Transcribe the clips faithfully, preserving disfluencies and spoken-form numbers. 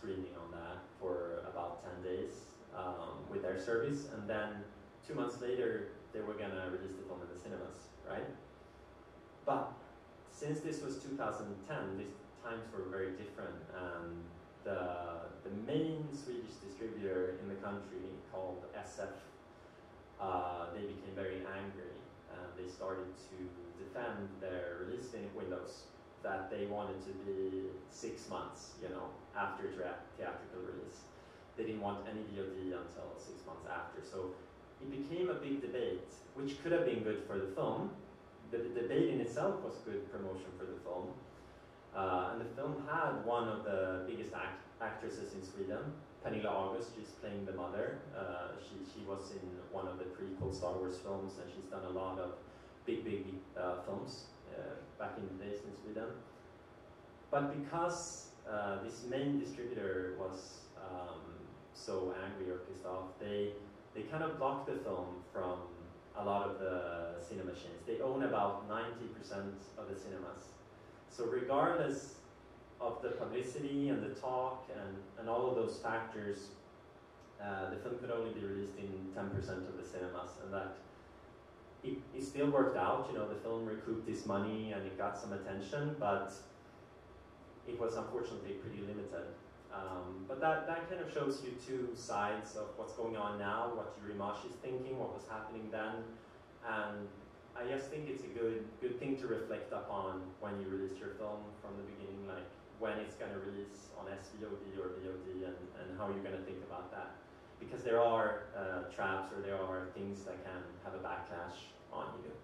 screening on that for about ten days um, with their service, and then two months later they were gonna release the film in the cinemas, right? But since this was two thousand ten, these times were very different, and the, the main Swedish distributor in the country, called S F, uh, they became very angry, and they started to defend their release windows, that they wanted to be six months, you know, after theatrical release. They didn't want any V O D until six months after. So it became a big debate, which could have been good for the film. The, the debate in itself was good promotion for the film. Uh, and the film had one of the biggest act actresses in Sweden, Pernilla August. She's playing the mother. Uh, she, she was in one of the prequel Star Wars films, and she's done a lot of big, big uh, films uh, back in the days in Sweden. But because uh, this main distributor was um, so angry or pissed off, they, they kind of blocked the film from a lot of the cinema chains. They own about ninety percent of the cinemas. So regardless of the publicity and the talk and, and all of those factors, uh, the film could only be released in ten percent of the cinemas, and that it, it still worked out. You know, the film recouped its money and it got some attention, but it was unfortunately pretty limited. Um, but that, that kind of shows you two sides of what's going on now, what Yuri Mash is thinking, what was happening then, and I just think it's a good good thing to reflect upon when you release your film from the beginning, like when it's going to release on S V O D or V O D, and, and how you're going to think about that. Because there are uh, traps, or there are things that can have a backlash on you.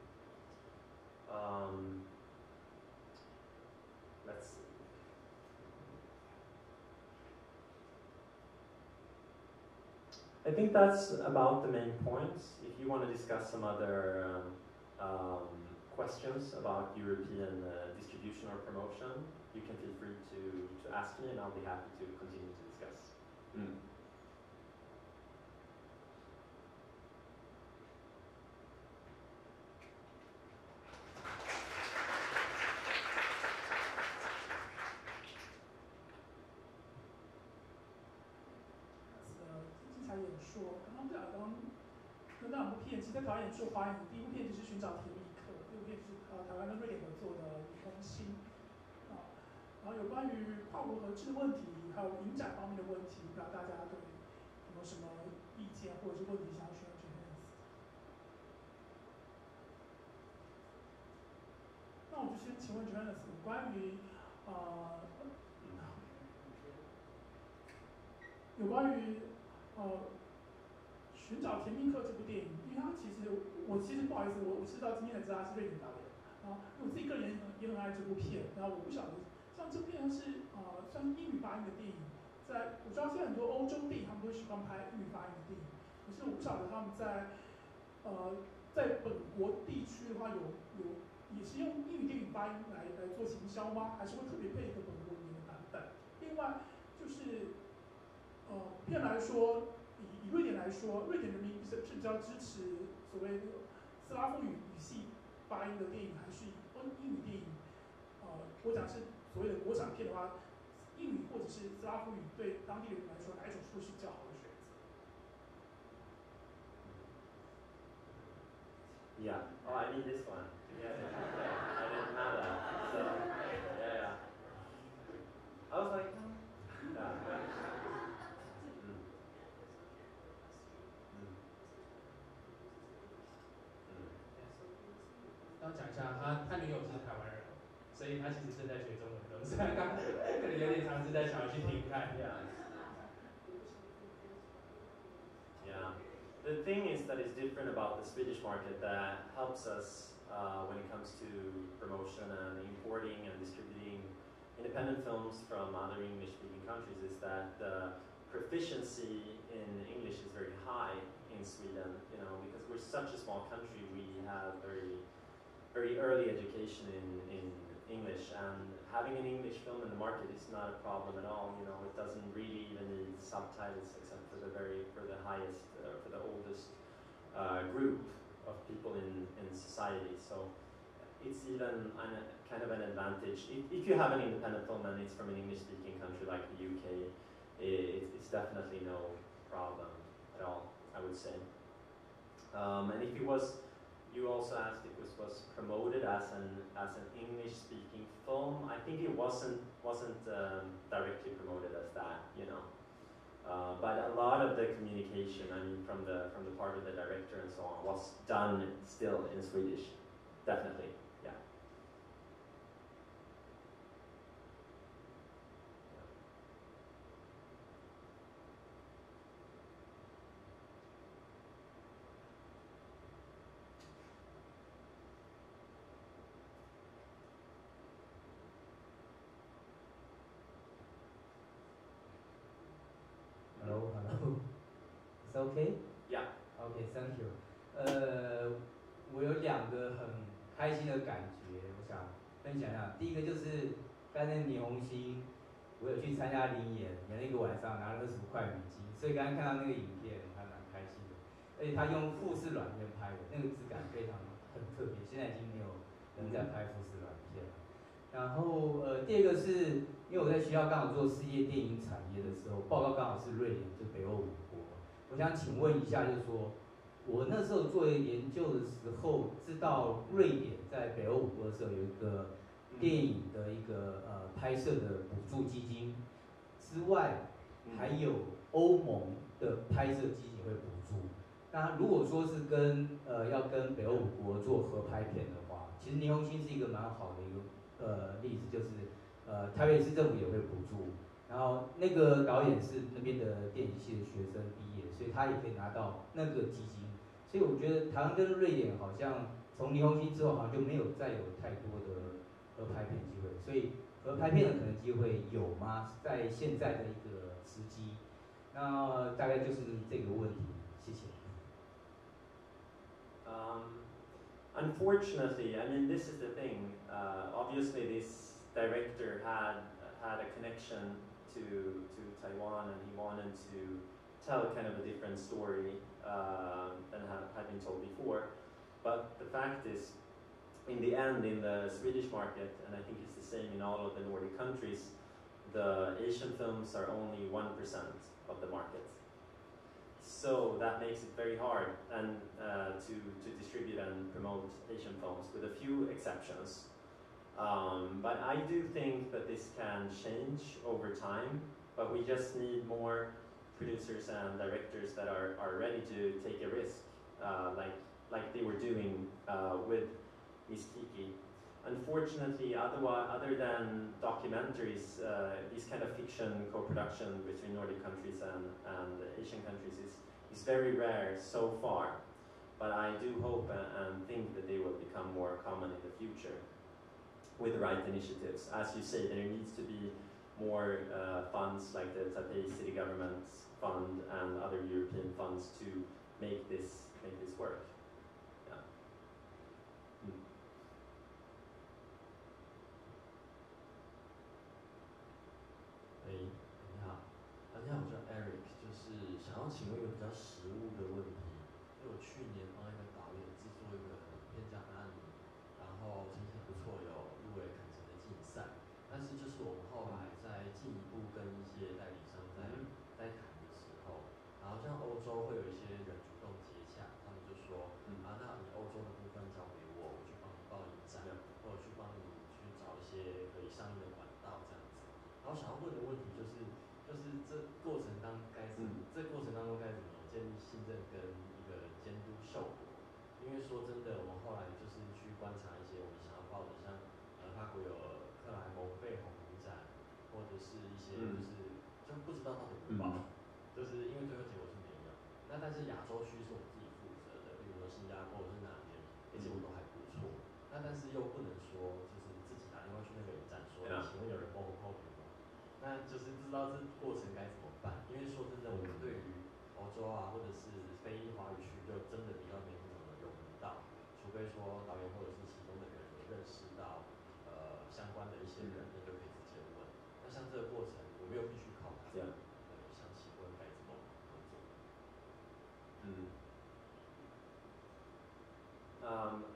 Um, let's see. I think that's about the main points. If you want to discuss some other um, um, questions about European uh, distribution or promotion, you can feel free to, to ask me, and I'll be happy to continue to discuss. Mm. 演说，刚刚讲刚刚那两部片，其实在台湾也受欢迎。第一部片就是《寻找甜蜜客》，第二部片就是呃台湾跟瑞典合作的《女红心》啊。然后有关于跨国合制的问题，还有影展方面的问题，不知道大家对有没有什么意见或者是问题想要询问 Johannes？ 那我就先请问 Johannes 有关于呃有关于呃。寻找甜蜜客这部电影，因为它其实我其实不好意思，我我是到今天才知道他是瑞典导演啊，因为我自己个人也很爱这部片，然后我不晓得像这部片是呃算英语发音的电影，在我知道现在很多欧洲电影他们都喜欢拍英语发音的电影，可是我不晓得他们在呃在本国地区的话有有也是用英语电影发音来来做行销吗？还是会特别配一个本国语言的版本？另外就是呃片来说。以以瑞典来说，瑞典人民是是比较支持所谓那个斯拉夫语语系发音的电影，还是以英语电影？呃，我讲是所谓的国产片的话，英语或者是斯拉夫语对当地人来说，哪一种会是比较好的选择 ？Yeah. Oh, I need this one. Yeah, yeah. I didn't know that. So, yeah, yeah. I was like, yeah. yeah. 要讲一下，他他女友是台湾人，所以他其实正在学中文的，所以他刚可能有点尝试在想要去听看。 Yeah. Yeah. The thing is that it's different about the Swedish market that helps us uh, when it comes to promotion and importing and distributing independent films from other English-speaking countries is that the proficiency in English is very high in Sweden, you know, because we're such a small country, we have very very early education in, in English, and having an English film in the market is not a problem at all. You know, it doesn't really even need subtitles except for the very, for the highest, uh, for the oldest uh, group of people in, in society. So it's even an, kind of an advantage. If, if you have an independent film and it's from an English-speaking country like the U K, it, it's definitely no problem at all, I would say. Um, and if it was, you also asked if it was promoted as an as an English-speaking film. I think it wasn't wasn't um, directly promoted as that, you know. Uh, but a lot of the communication, I mean, from the from the part of the director and so on, was done still in Swedish, definitely, yeah. Hello, hello. It's okay? Yeah. Okay, thank you. 呃，我有两个很开心的感觉，我想分享一下。第一个就是刚才霓虹星，我有去参加灵演，演了一个晚上，拿了二十五块美金，所以刚刚看到那个影片，我还蛮开心的。而且他用富士软片拍的，那个质感非常很特别，现在已经没有人在拍富士软片了。然后呃，第二个是因为我在学校刚好做事业电影产业的时候，报告刚好是瑞典，就北欧五国。我想请问一下，就是说，我那时候做研究的时候，知道瑞典在北欧五国的时候有一个电影的一个呃拍摄的补助基金之外，还有欧盟的拍摄基金会补助。那如果说是跟呃要跟北欧五国做合拍片的话，其实霓虹星是一个蛮好的一个呃例子，就是呃台北市政府也会补助。然后那个导演是那边的电影系的学生毕业，所以他也可以拿到那个基金。所以我觉得台湾跟瑞典好像从霓虹星之后，好像就没有再有太多的合拍片机会。所以合拍片的可能机会有吗？在现在的一个时机，那大概就是这个问题。谢谢。 Um, unfortunately, I mean, this is the thing. Uh, obviously, this director had had a connection to to Taiwan, and he wanted to tell kind of a different story uh, than had, had been told before. But the fact is, in the end, in the Swedish market, and I think it's the same in all of the Nordic countries, the Asian films are only one percent of the market. So that makes it very hard and uh, to, to distribute and promote Asian films, with a few exceptions. Um, but I do think that this can change over time, but we just need more producers and directors that are, are ready to take a risk, uh, like, like they were doing uh, with Miss Kiki. Unfortunately, otherwise, other than documentaries, uh, this kind of fiction co-production between Nordic countries and, and Asian countries is, is very rare so far. But I do hope and, and think that they will become more common in the future with the right initiatives. As you say, there needs to be more uh, funds like the Taipei City Government's fund and other European funds to make this, make this work. Yeah. Mm. 哎，你好，大家好，我叫 Eric， 就是想要请问一个比较实务的问题。因为我去年帮一个导演制作一个片叫《阿尼》，然后成绩不错，有入围坎城的竞赛。但是就是我们后来在进一步跟一些代理商在在谈的时候，然后像欧洲会有一些人主动接洽，他们就说，啊，那你欧洲的部分交给我，我去帮你报影展，或者去帮你去找一些可以上映的管道这样子。然后想要问的问题就是，就是这过程当该怎么，嗯、这过程当中该怎么建立信任跟一个监督效果？因为说真的，我们后来就是去观察一些我们想要报的，像呃法国有克莱蒙贝红影展，或者是一些就是、嗯、就不知道到底怎么报，嗯、就是因为最后结果是没有。那但是亚洲区是我们自己负责的，比如说新加坡或是哪边，结果都还不错。那但是又不能说就是自己打电话去那个影展说，嗯、请问有人帮我报名吗？那就是不知道这过程该怎么办，因为说真的，我们对于欧洲啊，或者是非华语区，就真的比较没那么用得到，除非说导演或者是其中的人有认识到呃相关的一些人，那就可以直接问。那像这个过程，我们又必须靠他们，对，想请问该怎么合作？ 嗯。Um, I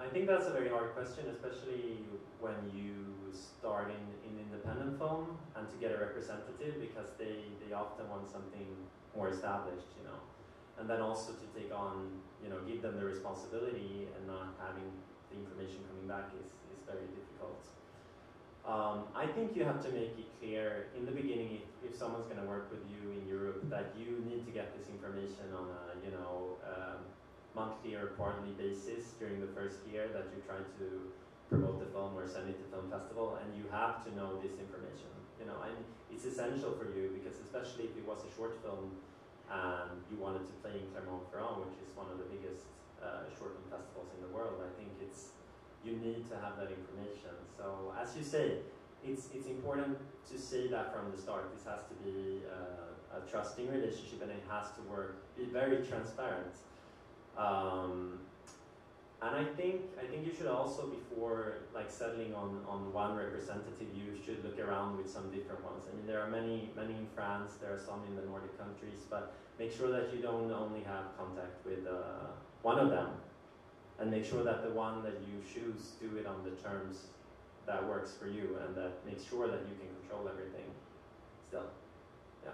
I think that's a very hard question, especially when you start in, in independent film and to get a representative, because they, they often want something more established, you know. And then also to take on, you know, give them the responsibility and not having the information coming back is, is very difficult. Um, I think you have to make it clear in the beginning, if, if someone's going to work with you in Europe, that you need to get this information on a, you know, um, monthly or quarterly basis during the first year that you try to promote the film or send it to film festival, and you have to know this information. You know, and it's essential for you, because especially if it was a short film and you wanted to play in Clermont-Ferrand, which is one of the biggest uh, short film festivals in the world, I think it's you need to have that information. So as you say, it's it's important to say that from the start. This has to be uh, a trusting relationship, and it has to work, be very transparent. Um, and I think I think you should also, before like settling on, on one representative, you should look around with some different ones. I mean, there are many many in France, there are some in the Nordic countries, but make sure that you don't only have contact with uh, one of them, and make sure that the one that you choose do it on the terms that works for you, and that makes sure that you can control everything still. Yeah.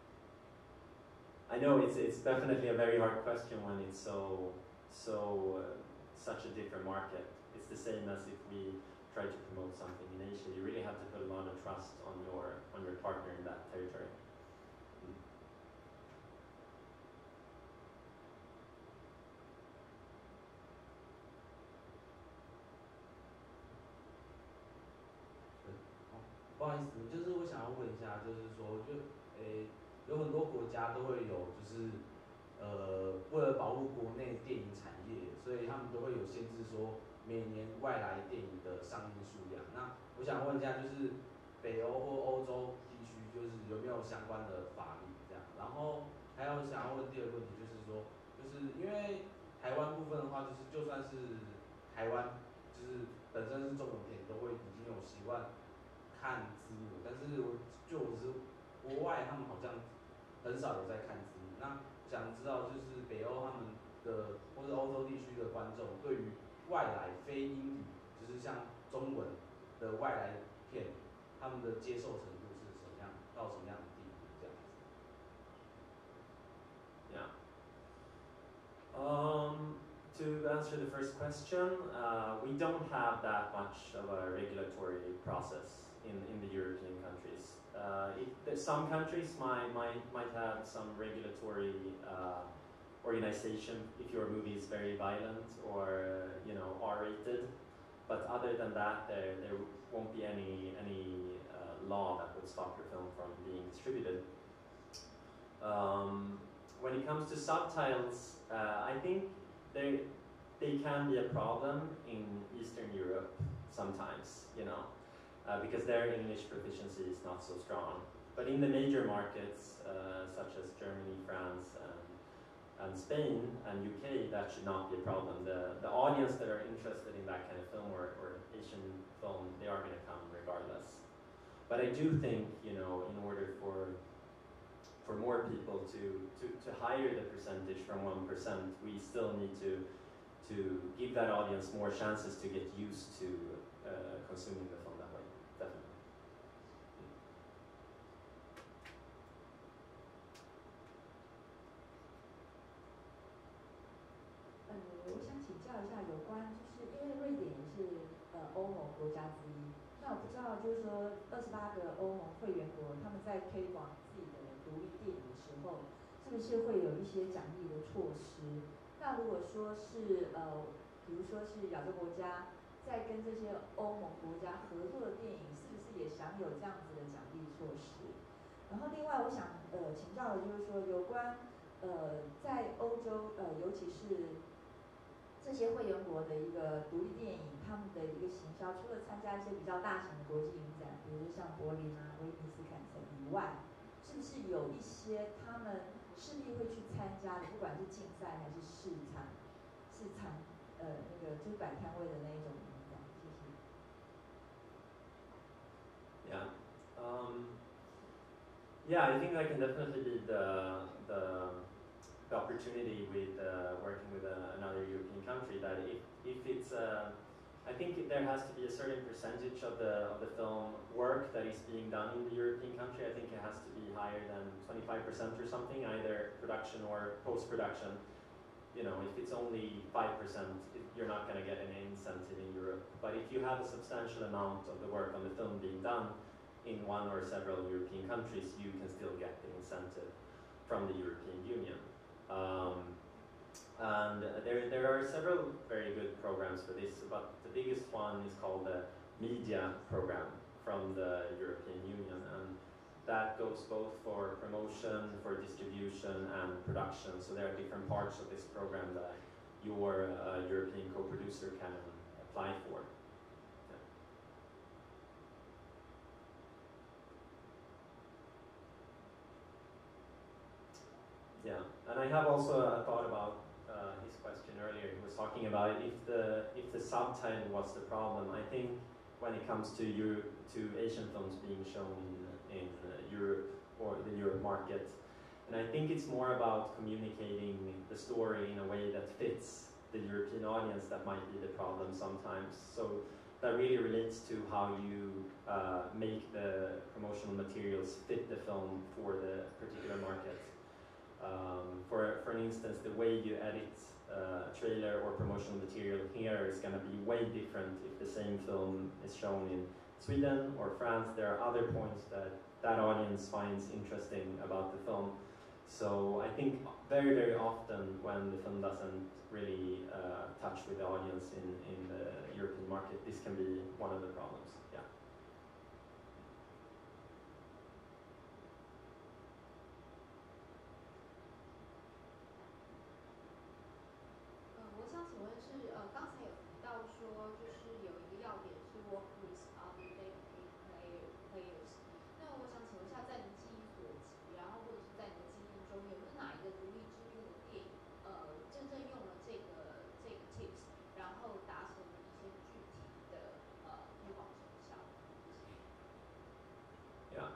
I know it's it's definitely a very hard question when it's so so uh, such a different market. It's the same as if we try to promote something in Asia. You really have to put a lot of trust on your on your partner in that territory. Mm. 不好意思，就是我想要问一下，就是说，就诶、有很多国家都会有，就是呃，为了保护国内电影产业，所以他们都会有限制，说每年外来电影的上映数量。那我想问一下，就是北欧或欧洲地区，就是有没有相关的法律这样？然后还有想要问第二个问题，就是说，就是因为台湾部分的话，就是就算是台湾，就是本身是中文片，都会已经有习惯看字幕，但是我就我是国外，他们好像很少有在看字幕。那我想知道，就是北欧他们的或者欧洲地区的观众，对于外来非英语，就是像中文的外来片，他们的接受程度是什么样，到什么样的地步这样子？ Yeah. Um, to answer the first question, uh, we don't have that much of a regulatory process in, in the European countries. Uh, it, some countries might, might, might have some regulatory uh, organization if your movie is very violent or you know R-rated, but other than that, there, there won't be any, any uh, law that would stop your film from being distributed. Um, when it comes to subtitles, uh, I think they, they can be a problem in Eastern Europe sometimes, you know, uh, because their English proficiency is not so strong. But in the major markets, uh, such as Germany, France, and, and Spain, and U K, that should not be a problem. The, the audience that are interested in that kind of film or, or Asian film, they are going to come regardless. But I do think, you know, in order for for more people to, to, to higher the percentage from one percent, we still need to, to give that audience more chances to get used to uh, consuming the film that way, definitely. 呃，我想请教一下有关，就是因为瑞典也是呃欧盟国家之一，那我不知道就是说二十八个欧盟会员国他们在推广自己的独立电影的时候，是不是会有一些奖励的措施？那如果说是呃，比如说是亚洲国家在跟这些欧盟国家合作的电影，是不是也享有这样子的奖励措施？然后另外我想呃请教的就是说有关呃在欧洲呃尤其是这些会员国的一个独立电影，他们的一个行销，除了参加一些比较大型的国际影展，比如说像柏林啊、威尼斯、坎城以外，是不是有一些他们势必会去参加的，不管是竞赛还是市场、市场呃那个就是摆摊位的那一种影展？谢谢。 Yeah. Um, yeah, I think that can definitely be the the the opportunity with uh, working with a, another European country that if, if it's, uh, I think there has to be a certain percentage of the, of the film work that is being done in the European country. I think it has to be higher than twenty-five percent or something, either production or post-production. You know, if it's only five percent, you're not going to get any incentive in Europe. But if you have a substantial amount of the work on the film being done in one or several European countries, you can still get the incentive from the European Union. Um, and there, there are several very good programs for this, but the biggest one is called the Media Program from the European Union, and that goes both for promotion, for distribution, and production. So there are different parts of this program that your uh, European co-producer can apply for. Yeah, yeah. And I have also a thought about uh, his question earlier. He was talking about if the if the subtitle was the problem. I think when it comes to Euro to Asian films being shown in, in uh, Europe or the Europe market, and I think it's more about communicating the story in a way that fits the European audience that might be the problem sometimes. So that really relates to how you uh, make the promotional materials fit the film for the particular market. Um, for, for instance, the way you edit uh, a trailer or promotional material here is going to be way different if the same film is shown in Sweden or France. There are other points that that audience finds interesting about the film. So I think very, very often when the film doesn't really uh, touch with the audience in, in the European market, this can be one of the problems. Yeah. 呃，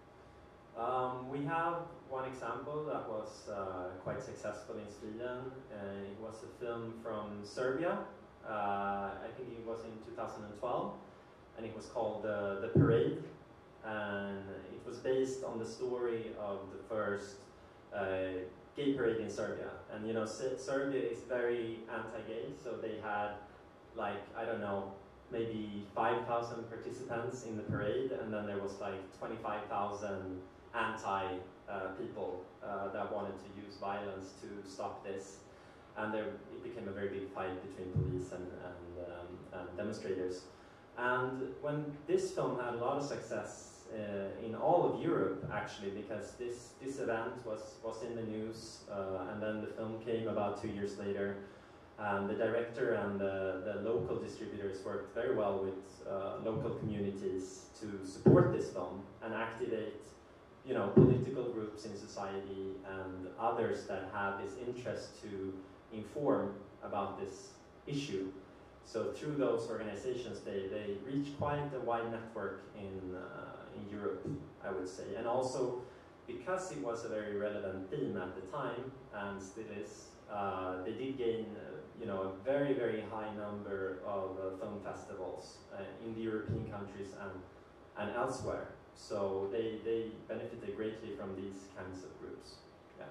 Um, we have one example that was uh, quite successful in Sweden. Uh, it was a film from Serbia. Uh, I think it was in two thousand twelve, and it was called uh, The Parade. And it was based on the story of the first uh, gay parade in Serbia. And you know, S Serbia is very anti-gay, so they had like, I don't know, maybe five thousand participants in the parade, and then there was like twenty-five thousand anti uh, people uh, that wanted to use violence to stop this. And there, it became a very big fight between police and, and, um, and demonstrators. And when this film had a lot of success uh, in all of Europe, actually, because this, this event was, was in the news, uh, and then the film came about two years later. And the director and the, the local distributors worked very well with uh, local communities to support this film and activate, you know, political groups in society and others that have this interest to inform about this issue. So through those organizations, they, they reach quite a wide network in, uh, in Europe, I would say. And also, because it was a very relevant theme at the time, and still is, uh, they did gain uh, you know, a very, very high number of uh, film festivals uh, in the European countries and, and elsewhere. So they, they benefited greatly from these kinds of groups. Yeah.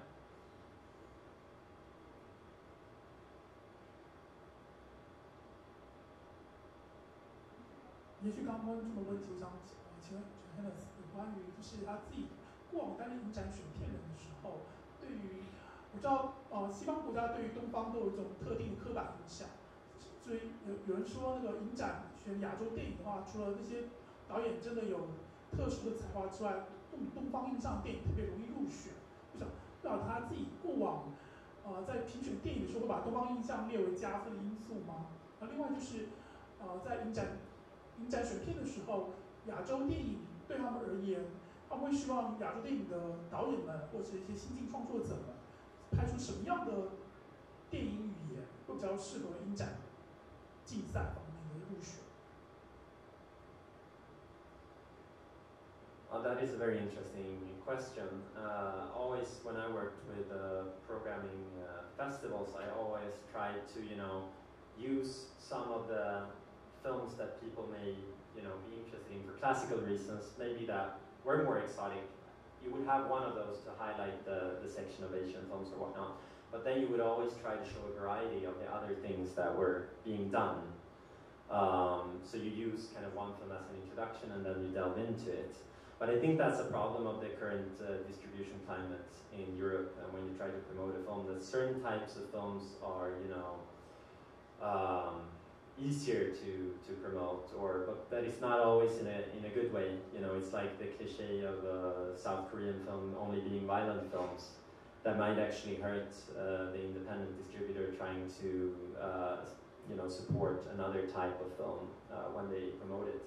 也许刚刚观众的问题，我想请问 Johannes 有关于就是他自己过往担任影展选片人的时候，对于我知道呃西方国家对于东方都有一种特定的刻板印象，所以有有人说那个影展选亚洲电影的话，除了那些导演真的有特殊的才华之外，东东方印象电影特别容易入选。我想不晓得他自己过往呃在评选电影的时候会把东方印象列为加分的因素吗？那另外就是呃在影展影展选片的时候，亚洲电影对他们而言，他们会希望亚洲电影的导演们或者一些新晋创作者们拍出什么样的电影语言会比较适合影展竞赛方面的入选？ Oh, that is a very interesting question. Uh, always, when I worked with uh, programming uh, festivals, I always tried to, you know, use some of the films that people may, you know, be interested in for classical reasons, maybe that were more exotic. You would have one of those to highlight the, the section of Asian films or whatnot, but then you would always try to show a variety of the other things that were being done. Um, so you use kind of one film as an introduction and then you delve into it. But I think that's a problem of the current uh, distribution climate in Europe, and when you try to promote a film, that certain types of films are, you know, um, easier to, to promote, or but that is not always in a in a good way. You know, it's like the cliche of a South Korean film only being violent films that might actually hurt uh, the independent distributor trying to uh, you know support another type of film uh, when they promote it.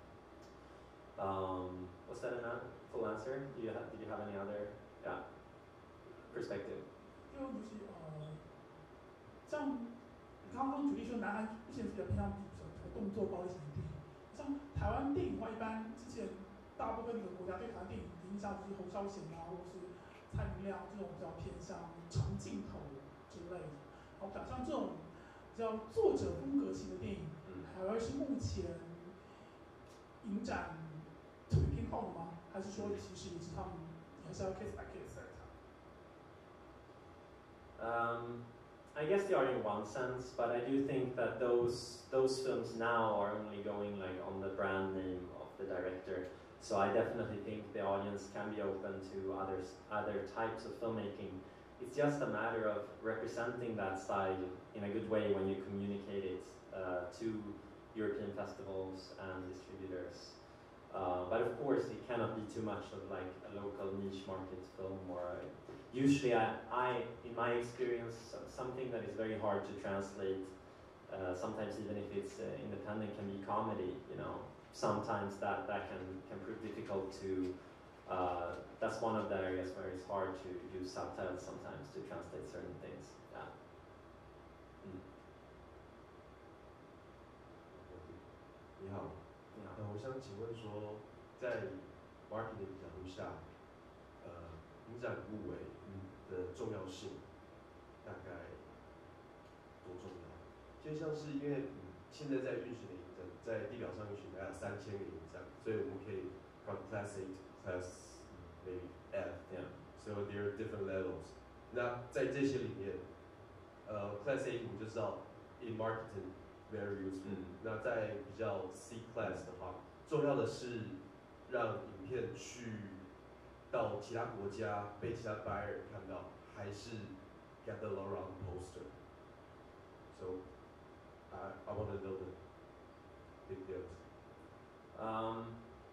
Um, was that a full answer? Do you have, did you have any other yeah perspective? 就尤其呃，像刚刚举例说，南韩目前是比较偏向动作暴力型的电影，像台湾电影的话，一般之前大部分的国家对台湾电影的印象就是侯孝贤啊，或者是蔡明亮这种比较偏向长镜头之类的。然后像这种比较作者风格型的电影，海外是目前影展特别偏好的吗？还是说其实也是他们也是要 case by case 来看？ Um, I guess they are in one sense, but I do think that those those films now are only going like on the brand name of the director. So I definitely think the audience can be open to others, other types of filmmaking. It's just a matter of representing that style in a good way when you communicate it uh, to European festivals and distributors. Uh, but of course, it cannot be too much of like a local niche market film. Or usually, I, I, in my experience, something that is very hard to translate. Uh, sometimes, even if it's uh, independent, can be comedy. You know, sometimes that that can can prove difficult to. Uh, that's one of the areas where it's hard to use subtitles sometimes to translate certain things. Yeah. Mm. 你好。 呃，我想请问说，在 marketing 的角度下，呃，影展入围的重要性大概多重要？就像是因为、嗯、现在在运行的影展，在地表上运行大概三千个影展，所以我们可以 from class A to class maybe F， Yeah. So there are different levels。那在这些里面，呃 ，class A 我们就知道 in marketing very useful、嗯。那在比较 C class 的话，重要的是让影片去到其他国家被其他 buyer 看到，还是 gather around poster。So I I want to know the big deals. Um,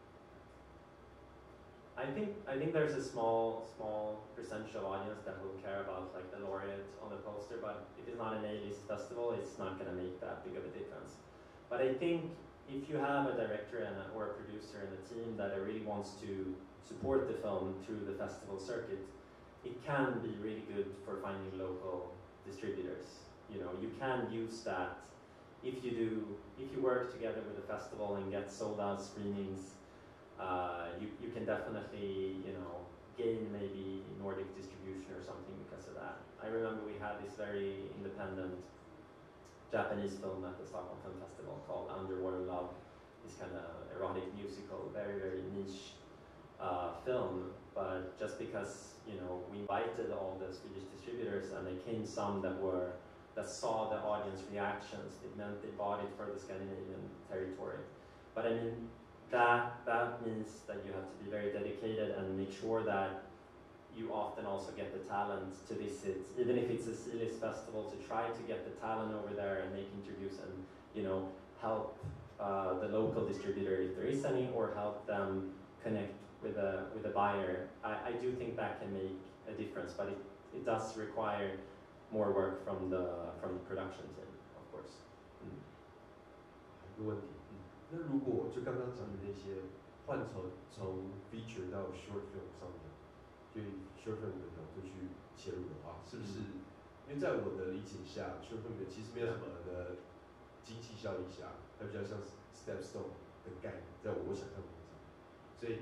I think I think there's a small small percentage of audience that will care about like the laureate on the poster, but if it's not an A-list festival, it's not going to make that big of a difference. But I think if you have a director and a, or a producer and a team that really wants to support the film through the festival circuit, it can be really good for finding local distributors. You know, you can use that if you do if you work together with a festival and get sold out screenings. Uh, you, you can definitely, you know, gain maybe Nordic distribution or something because of that. I remember we had this very independent Japanese film at the Stockholm Film Festival called Underwater Love. This kind of erotic musical, very, very niche uh, film. But just because, you know, we invited all the Swedish distributors and they came some that were, that saw the audience reactions, it meant they bought it for the Scandinavian territory. But I mean, That, that means that you have to be very dedicated and make sure that you often also get the talent to visit, even if it's a C-list festival, to try to get the talent over there and make interviews and, you know, help uh, the local distributor if there is any, or help them connect with a with a buyer. I, I do think that can make a difference, but it, it does require more work from the from the production team, of course. 嗯，一个问题。 那如果就刚刚讲的那些，换从从 feature 到 short film 上面，就以 short film 的角度去切入的话，是不是？嗯、因为在我的理解下 ，short film 其实没有什么的经济效益下，它比较像 step stone 的概念，在我想象中。所以，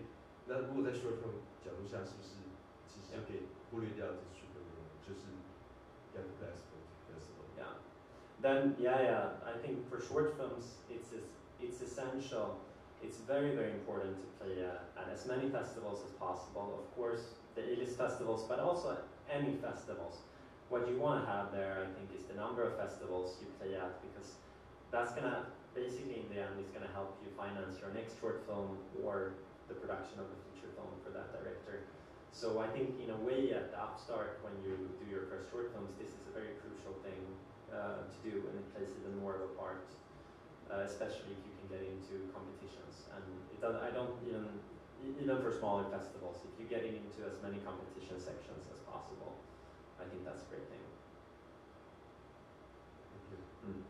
那如果在 short film 角度下，是不是其实就可以忽略掉这 short film 内容，就是 get the best from the festival? Yeah. Then yeah, yeah. I think for short films, it's it's essential. It's very very important to play at, at as many festivals as possible. Of course, the A-list festivals, but also any festivals. What you want to have there, I think, is the number of festivals you play at, because that's gonna basically in the end is gonna help you finance your next short film or the production of a feature film for that director. So I think in a way at the upstart when you do your first short films, this is a very crucial thing uh, to do, and it plays even more of a part, uh, especially if you can get into competitions. And it does, I don't even, even for smaller festivals, if you're getting into as many competition sections as possible, I think that's a great thing. Thank you. Mm.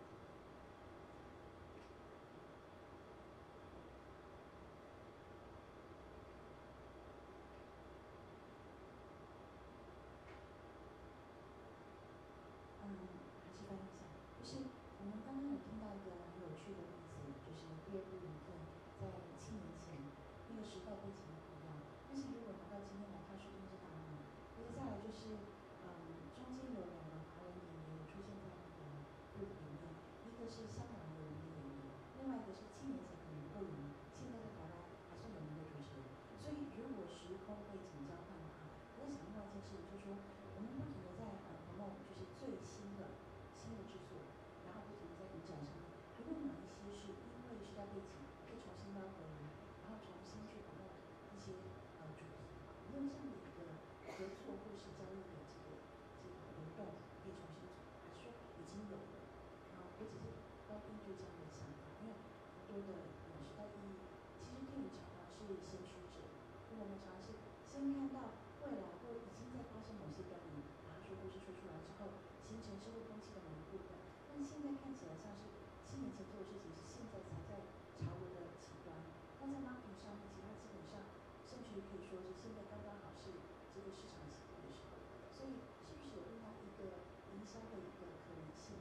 嗯，还是翻译一下，就是我们刚刚有听到一个很有趣的例子，就是第二部影片在七年前那个时代背景不一样，但是如果拿到今天来看，说不定是大幕。接下来就是，嗯，中间有两个华人演员出现在那个部里面，一个是香港有名的演员，另外一个是七年前可能不有名，现在在台湾还算有名的主持人。所以如果时空背景交换的话，我在想另外一件事情，就是说我们不停的在呃 promote 就是最新的新的制作，然后不停的在影展上面，有没有哪一些是因为时代背景可以重新捞回来，然后重新去 promote 一些呃主题，有没有这样的一个合作或是交易的这个这个流动可以重新做，还是说已经有了？然后我只是高定就这样的想法，因为很多的呃时代意义，其实电影常常是先驱者，因为我们常常是先看到未来或已经在发生某些端倪，然后说故事说出来之后，形成社会风气的某一部分。但是现在看起来像是七年前做的事情，是现在才在潮流的起端。那在 marketing 上面，其实它基本上甚至于可以说是现在刚刚好是这个市场起步的时候。所以是不是有另外一个营销的一个可能性？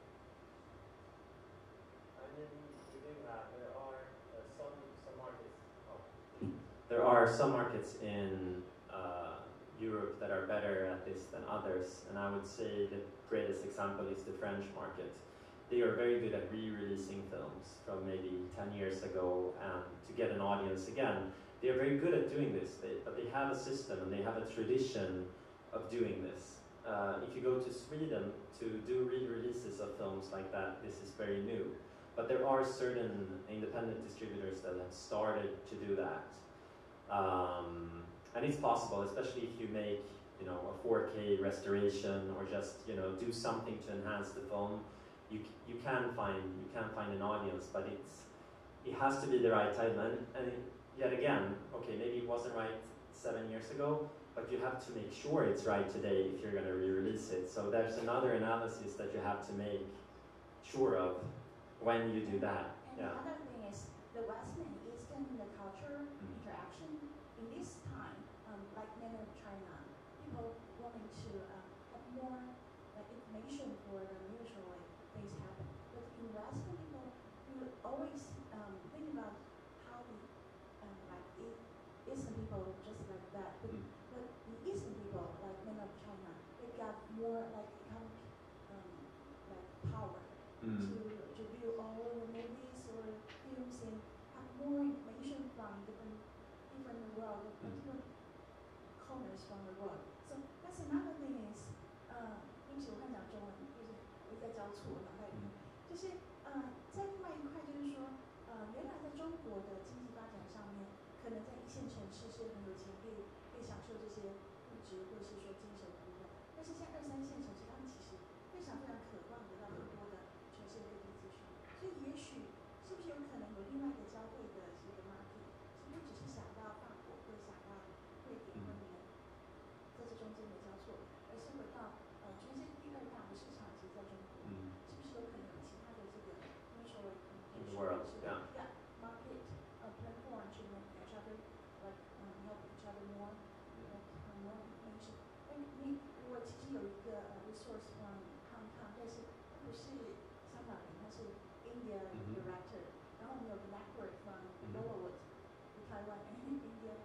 I mean, we do have, there are uh, some, some markets, oh, there are some markets in uh, Europe that are better at this than others, and I would say the greatest example is the French market. They are very good at re-releasing films from maybe ten years ago, and to get an audience again. They are very good at doing this, they, but they have a system and they have a tradition of doing this. Uh, if you go to Sweden to do re-releases of films like that, this is very new. But there are certain independent distributors that have started to do that. Um, and it's possible, especially if you make, you know, a four K restoration or just, you know, do something to enhance the film. You, you can find you can find an audience, but it's it has to be the right time. And, and yet again, okay, maybe it wasn't right seven years ago, but you have to make sure it's right today if you're going to re-release it. So there's another analysis that you have to make sure of when you do that. And Yeah. another thing is the Western and Eastern the culture Mm. interaction in this time, um, like mainland China, people wanting to uh, have more like information for the usually things happen. But in Western people, you always um, think about how the um, like e- Eastern people just like that. But, Mm. but the Eastern people, like mainland China, they got more like economic um, like power Mm. to to view all the movies or films and have more information from different different world, Mm. different corners from the world. So that's another thing is，呃，对不起，我看讲中文，就是我在交错脑袋里面，就是呃，在另外一块就是说，呃，原来在中国的经济发展上面，可能在一线城市是很有钱，可以可以享受这些物质或者是说精神服务，但是像二三线城市，他们其实非常非常渴望得到很多的全世界各地资讯，所以也许是不是有可能有另外一个交汇的这个 market，是不只是想到法国或想到瑞典或你们在这中间的交错，而是回到呃全世界第二大的市场其实在中国， Mm. 是不是有可能有其他的这个 commercial In the world, yeah. yeah market uh, platform to make each other like um, help each other more like um, more information。那你我其实有一个呃 resource from Hong Kong，但是他不是香港人，他是 India 嗯哼 director，然后我们有个 network from 嗯哼 Bollywood，Taiwan and India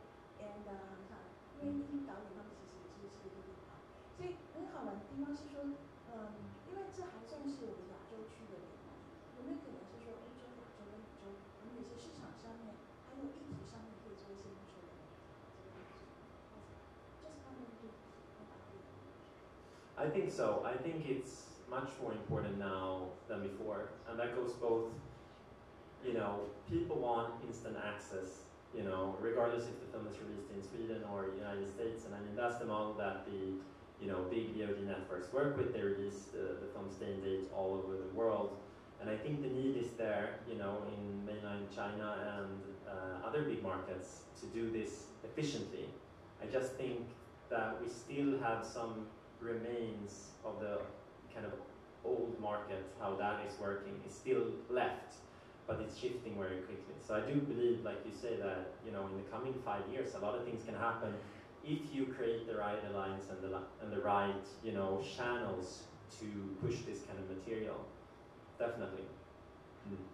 I think so. I think it's much more important now than before, and that goes both. You know, people want instant access. You know, regardless if the film is released in Sweden or United States, and I mean that's the model that the you know big V O D networks work with. They release the, the films day and date all over the world, and I think the need is there. You know, in mainland China and uh, other big markets to do this efficiently. I just think that we still have some remains of the kind of old market, how that is working, is still left, but it's shifting very quickly. So I do believe, like you say, that you know in the coming five years, a lot of things can happen if you create the right alliance and the and the right you know channels to push this kind of material. Definitely. Mm.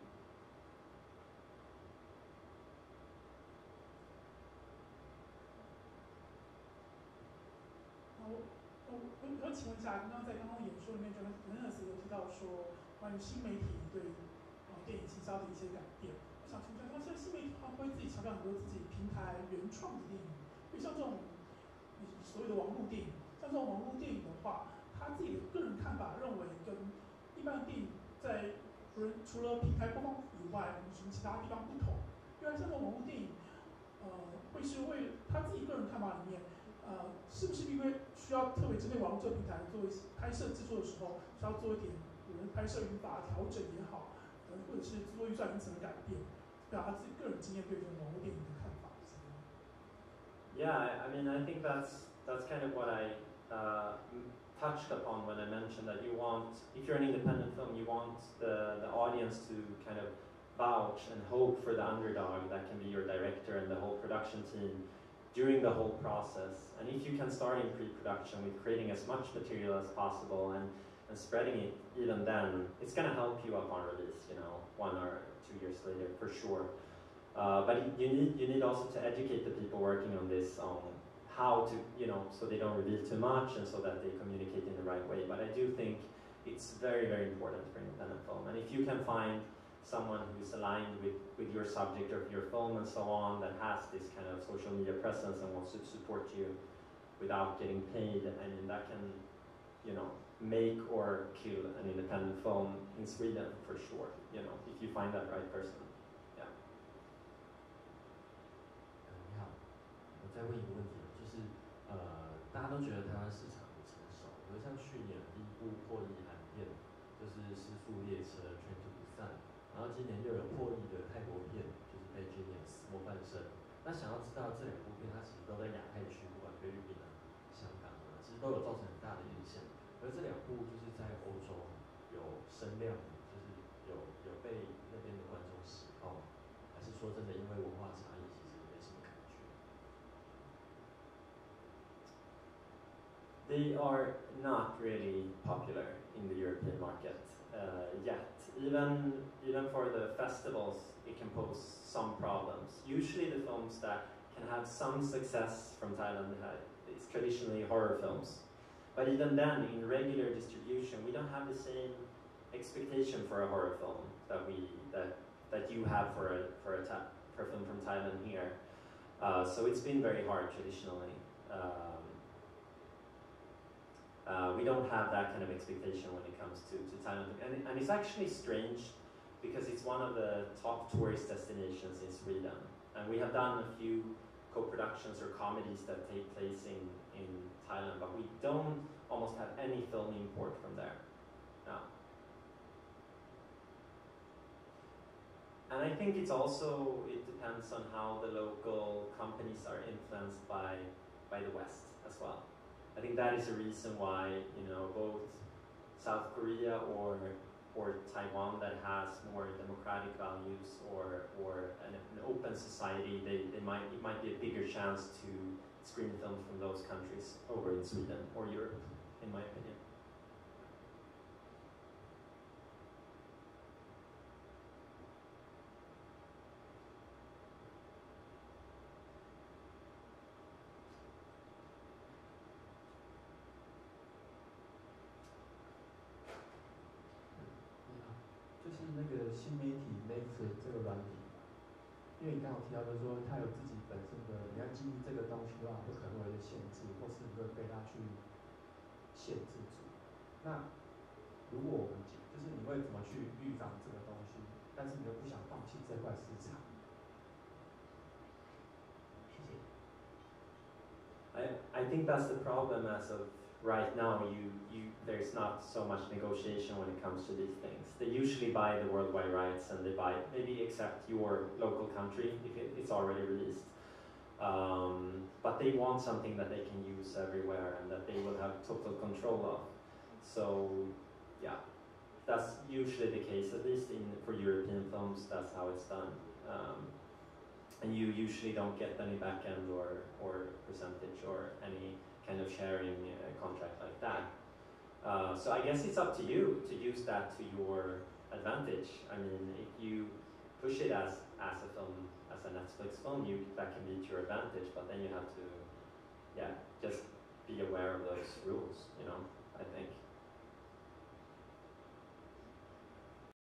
我我我我请问一下，刚刚在刚刚演说里面 Jonas 有提到说关于新媒体对呃电影行销的一些改变。我想请问一下，现在新媒体它会自己强调很多自己平台原创的电影，因为像这种所谓的网络电影，像这种网络电影的话，他自己的个人看法认为跟一般的电影在除了平台播放以外，什么其他地方不同？因为像这种网络电影，呃，会是为他自己个人看法里面。呃，是不是因为需要特别针对网络这个平台做一些拍摄制作的时候，需要做一点有人拍摄语法调整也好，呃，或者是制作预算因此而改变，表达自己个人经验对这种网络电影的看法。 Yeah, I, I mean, I think that's that's kind of what I uh, touched upon when I mentioned that you want, if you're an independent film, you want the the audience to kind of vouch and hope for the underdog that can be your director and the whole production team during the whole process. And if you can start in pre-production with creating as much material as possible and, and spreading it even then, it's going to help you upon release, you know, one or two years later, for sure. Uh, but you need, you need also to educate the people working on this on how to, you know, so they don't reveal too much and so that they communicate in the right way. But I do think it's very, very important for independent film. And if you can find someone who's aligned with, with your subject or your film and so on, that has this kind of social media presence and wants to support you without getting paid, I mean that can, you know, make or kill an independent film in Sweden for sure, you know, if you find that right person. Yeah. 你好，我再问一个问题，就是呃，大家都觉得台湾市场很成熟，比如像去年第一部破亿韩片就是《失速列车》Train to Busan。然后今年又有破亿的泰国片，就是《Bad Genius》模范生。那想要知道这两部片，它其实都在亚太区，不管菲律宾啊、香港啊，其实都有造成很大的影响。而这两部就是在欧洲有声量，就是有有被那边的观众喜好，还是说真的因为文化差异，其实没什么感觉？ They are not really popular in the European market uh, yet. Even, even for the festivals, it can pose some problems. Usually the films that can have some success from Thailand is traditionally horror films. But even then, in regular distribution, we don't have the same expectation for a horror film that we that that you have for a for a, for a film from Thailand here. Uh, so it's been very hard traditionally. Um, Uh, we don't have that kind of expectation when it comes to, to Thailand. And, and it's actually strange because it's one of the top tourist destinations in Sweden. And we have done a few co-productions or comedies that take place in, in Thailand, but we don't almost have any film import from there. No. And I think it's also, it depends on how the local companies are influenced by, by the West as well. I think that is a reason why, you know, both South Korea or or Taiwan that has more democratic values or or an, an open society, they, they might it might be a bigger chance to screen films from those countries over in Sweden or Europe, in my opinion. 那个新媒体 Netflix 这个软体，因为你刚好提到就是说它有自己本身的，你要经营这个东西的话，会可能会有一些限制，或是你会被它去限制住。那如果我们就是你会怎么去预防这个东西，但是你又不想放弃这块市场？ 谢谢。 I, I think that's the problem as of right now. You, you, there's not so much negotiation when it comes to these things. They usually buy the worldwide rights and they buy, maybe except your local country if it, it's already released. Um, but they want something that they can use everywhere and that they will have total control of. So, yeah, that's usually the case, at least in, for European films, that's how it's done. Um, and you usually don't get any back end or, or percentage or any kind of sharing uh, contract like that. Uh, so I guess it's up to you to use that to your advantage. I mean, if you push it as, as a film, as a Netflix film, you, that can be to your advantage, but then you have to, yeah, just be aware of those rules, you know, I think.